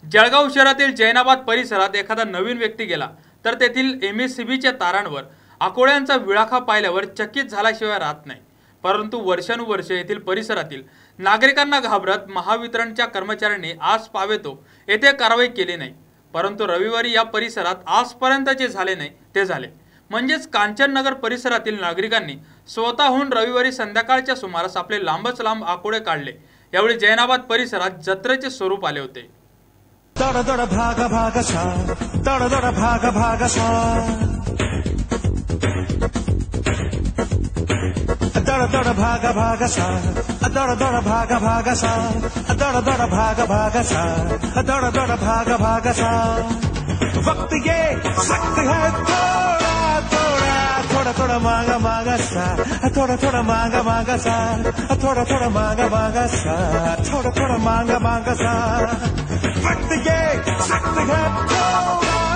जळगाव शहरातील जैनाबाद परिसरात एखादा नवीन व्यक्ती गेला तर तेथील एमएससीबीच्या तारांवर आकोळ्यांचा विळखा पाहिल्यावर चकित झाल्याशिवाय राहत नाही। परंतु वर्षानुवर्ष येथील परिसरातील नागरिकांना घाबरत महावितरणच्या कर्मचाऱ्यांनी आज पावेतो येथे कारवाई केली नाही। परंतु रविवारी या परिसरात आजपर्यंत जे झाले नाही ते झाले। म्हणजेच कांचननगर परिसरातील नागरिकांनी स्वतःहून रविवारी संध्याकाळच्या सुमारास आपले लांबच लांब आकोळे काढले। यावेळी जैनाबाद परिसरात जत्रेचे स्वरूप आले होते। दड़ दड़ भाग भाग सा, दड़ दड़ भाग भाग सा, दड़ दड़ भाग भाग सा, दड़ दड़ भाग भाग सा, दड़ दड़ भाग भाग सा, दड़ दड़ भाग भाग सा। वक्त ये सख्त है थोड़ा थोड़ा, थोड़ा थोड़ा मांगा मांगा सा, थोड़ा थोड़ा मांगा मांगा सा, थोड़ा थोड़ा मांगा मांगा सा, थोड़ा थोड़ा मांगा मांगा सा। वक्त ये सख्त है थोड़ा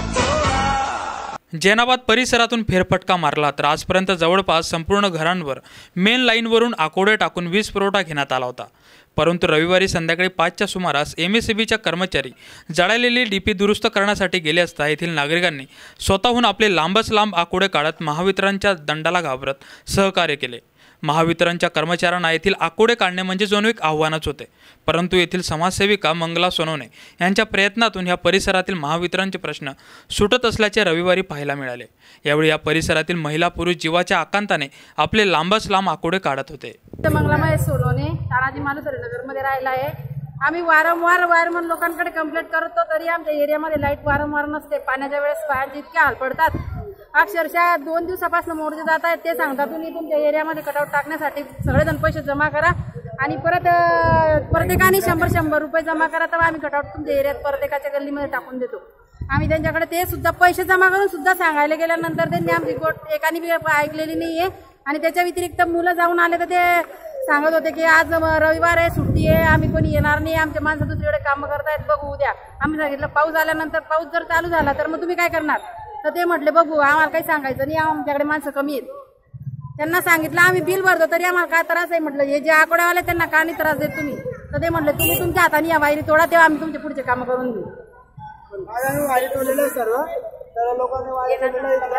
थोड़ा। जैनाबाद परिसरातून फेरफटका मारला तर आजपर्यंत जवळपास संपूर्ण घरांवर मेन लाईनवरून आकोडे टाकून वीज पुरवठा घेण्यात आला होता। परंतु रविवारी संध्याकाळी 5च्या सुमारास एमएससीबीच्या कर्मचारी जळालेली डीपी दुरुस्त करण्यासाठी गेले असता येथील नागरिकांनी स्वतःहून आपले लांबच लांब आकोडे काढत महावितरणच्या दंडाला घाबरत सहकार्य केले। महावितरणच्या कर्मचाऱ्यांना येथील आकोडे काढणे म्हणजे जणू एक आव्हानच होते। परंतु येथील समाजसेविका मंगला सोनवणे यांच्या प्रयत्नातून या परिसरातील महावितरणचे प्रश्न सुटत असल्याचे रविवारी पाहायला मिळाले। यावेळी या परिसरातील महिला पुरुष जीवाच्या आकांताने आपले लांबच लांब आकोडे काढत होते। मंगला सोनवणे तानाजी मालुसरे नगरमध्ये राहिला आहे। आम्ही वारंवार वायरमन लोकांकडे कंप्लेंट करतो तरी आमच्या एरियामध्ये लाईट वारंवार नसते। पाण्याच्या वेळेस बाहेरचे इतके हाल पडतात, अक्षरशः 2 दिवसापासून मोर्चे जात आहेत। ते सांगतात तुम्ही तुमच्या एरियामध्ये कटआउट टाकण्यासाठी सगळेजण पैसे जमा करा आणि परत प्रत्येकाने 100-100 रुपये जमा करा, तर आम्ही कटआउट तुमच्या एरियात प्रत्येकाच्या गल्लीमध्ये टाकून देतो। आम्ही त्यांच्याकडे ते सुद्धा पैसे जमा करून सुद्धा सांगायला गेल्यानंतर त्यांनी आमची गोष्ट एकाने बी ऐकलेली नाहीये। आणि त्याच्या व्यतिरिक्त मुलं जाऊन आले तर ते सांगत होते की आज रविवार आहे, सुट्टी आहे, आम्ही कोणी येणार नाही, आमच्या माणसं दुसरीकडे काम करतायत, बघू उद्या। आम्ही सांगितलं पाऊस आल्यानंतर पाऊस जर चालू झाला तर मग तुम्ही काय करणार? तर ते म्हटले बघू, आम्हाला काही सांगायचं नाही, आमच्याकडे माणसं कमी आहेत। त्यांना सांगितलं आम्ही बिल भरतो तरी आम्हाला काय त्रास आहे? म्हटलं हे जे आकोड्यावाले त्यांना का नाही त्रास देत तुम्ही? तर ते म्हटलं तुम्ही तुमच्या हाताने या वायरी तोडा, तेव्हा आम्ही तुमचे पुढचे काम करून देऊ। वायरी तोडलेलं सर्व लोकांनी वायरी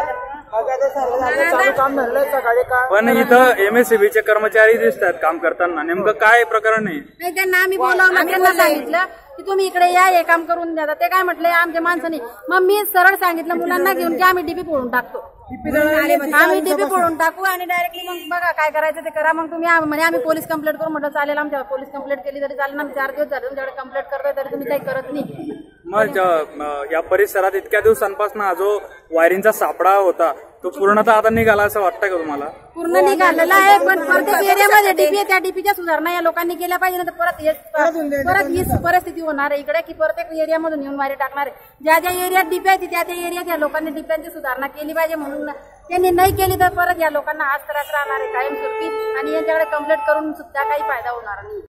काम झालं सकाळी का? पण इथं एमएससीबीचे कर्मचारी दिसतात काम करताना, नेमकं काय प्रकरण आहे? नाही, त्यांना आम्ही बोलावलं, त्यांना सांगितलं की तुम्ही इकडे या, हे काम करून द्या। ते काय म्हटले आमच्या माणसाने, मग मी सरळ सांगितलं मुलांना घेऊन की आम्ही डीपी फोडून टाकतो, आम्ही डीपी फोडून टाकू आणि डायरेक्टली मग बघा काय करायचं ते करा। मग तुम्ही म्हणे आम्ही पोलीस कंप्लेंट करू। म्हटलं चालेल, आमच्या पोलीस कंप्लेंट केली तरी चालेल, आम्ही 4 दिवस झाले तुमच्याकडे कंप्लेंट करतोय तरी तुम्ही काही करत नाही। मग या परिसरात इतक्या दिवसांपासून हा जो वायरिंगचा सापळा होता तो पूर्णतः आता निघाला असं वाटतंय का तुम्हाला? पूर्ण निघालेला आहे, पण प्रत्येक एरियामध्ये डीपी आहे, त्या डीपीच्या सुधारणा या लोकांनी केल्या पाहिजे, तर परत हीच परिस्थिती होणार आहे इकडे की प्रत्येक एरियामधून येऊन वायरी टाकणार आहे। ज्या ज्या एरियात डीपी आहे त्या एरियात या लोकांनी डीपीची सुधारणा केली पाहिजे। म्हणून त्यांनी नाही केली तर परत या लोकांना हाच त्रास राहणार आहे कायमस्वरूपी आणि यांच्याकडे कंप्लेंट करून सुद्धा काही फायदा होणार नाही।